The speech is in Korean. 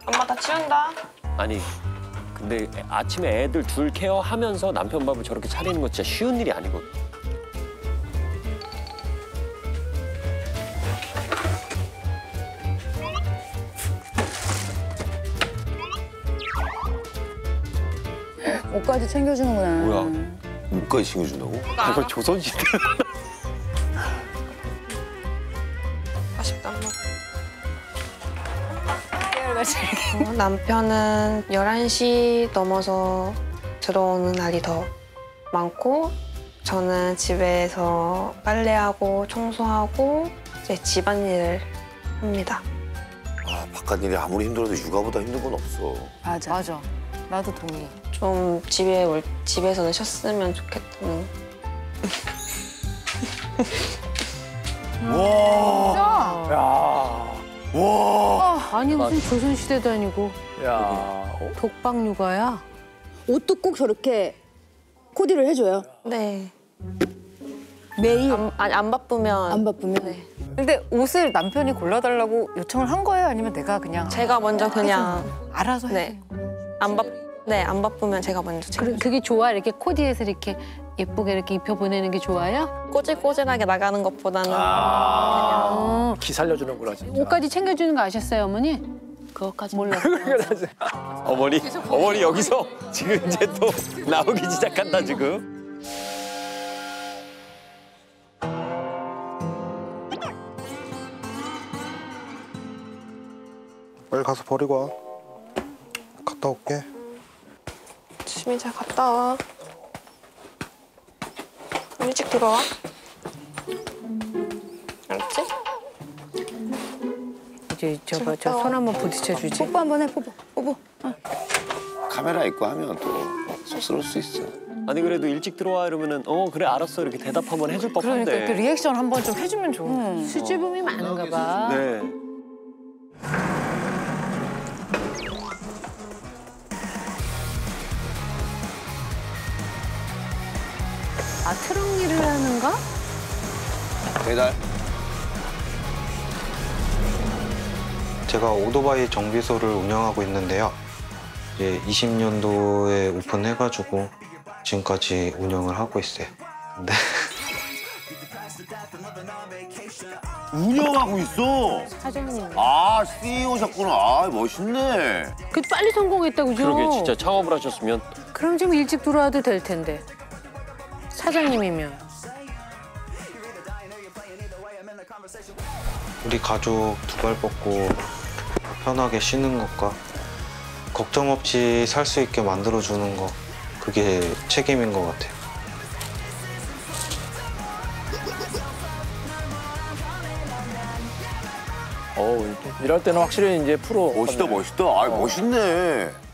엄마 다 치운다. 아니 근데 아침에 애들 둘 케어하면서 남편 밥을 저렇게 차리는 거 진짜 쉬운 일이 아니거든. 옷까지 챙겨주는구나. 뭐야? 옷까지 챙겨준다고? 이거 조선시대. 아쉽다, 엄마. 남편은 11시 넘어서 들어오는 날이 더 많고 저는 집에서 빨래하고 청소하고 이제 집안일을 합니다. 아, 바깥 일이 아무리 힘들어도 육아보다 힘든 건 없어. 맞아. 맞아. 나도 동의. 좀 집에서는 쉬었으면 좋겠다는. 와, 야, 와. 아니 무슨 조선시대도 아니고 야. 독박 육아야? 옷도 꼭 저렇게 코디를 해줘요. 네. 매일 안 바쁘면. 안 바쁘면. 네. 근데 옷을 남편이 골라달라고 요청을 한 거예요? 아니면 내가 그냥 제가 먼저 그냥. 알아서 해? 네. 안 바쁘면 제가 먼저 챙겨. 그게 좋아? 이렇게 코디해서 이렇게 예쁘게 이렇게 입혀보내는 게 좋아요? 꼬질꼬질하게 나가는 것보다는. 기 살려주는구나 진짜. 옷까지 챙겨주는 거 아셨어요, 어머니? 그것까지 몰랐어요. 어머니 여기서 지금 이제 또 나오기 시작한다 지금. 빨리 가서 버리고 와. 갔다 올게. 조심히 잘 갔다 와. 일찍 들어와. 알았지? 이제 저 손 한번 부딪혀주지. 뽀뽀 한번 해, 뽀뽀. 뽀뽀. 카메라 있고 하면 또 쑥스러울 수 있어. 아니 그래도 일찍 들어와 이러면은 그래 알았어 이렇게 대답 한번 해줄 법한데. 그러니까 그 리액션 한번 좀 해주면 좋은. 수줍음이 많은가 봐. 네. 아 트럭 일을 하는가? 배달. 제가 오토바이 정비소를 운영하고 있는데요. 이제 20년도에 오픈해가지고 지금까지 운영을 하고 있어요. 네. 운영하고 있어. 사장님. 아, CEO셨구나. 아, 멋있네. 그 빨리 성공했다 그죠? 그러게 진짜 창업을 하셨으면. 그럼 좀 일찍 들어와도 될 텐데. 사장님이면. 우리 가족 두 발 뻗고 편하게 쉬는 것과 걱정 없이 살 수 있게 만들어주는 거, 그게 책임인 것 같아요. 일할 때는 확실히 이제 프로. 멋있다, 멋있다. 아, 멋있네.